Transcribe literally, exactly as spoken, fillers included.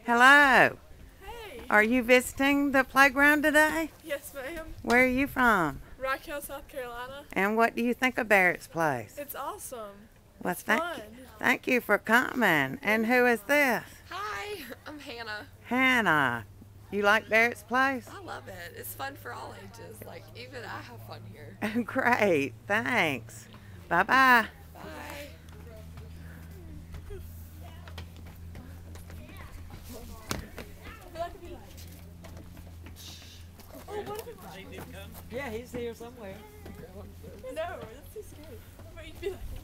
Hello. Hey. Are you visiting the playground today? Yes, ma'am. Where are you from? Rock Hill, South Carolina. And what do you think of Barrett's place? It's awesome. Well, It's thank fun. you. Thank you for coming. And who is this? Hi, I'm Hannah. Hannah. You like Barrett's place? I love it. It's fun for all ages. Like, even I have fun here. Great. Thanks. Bye-bye. Bye. Yeah, he's here somewhere. No, that's too scary. But you'd be like,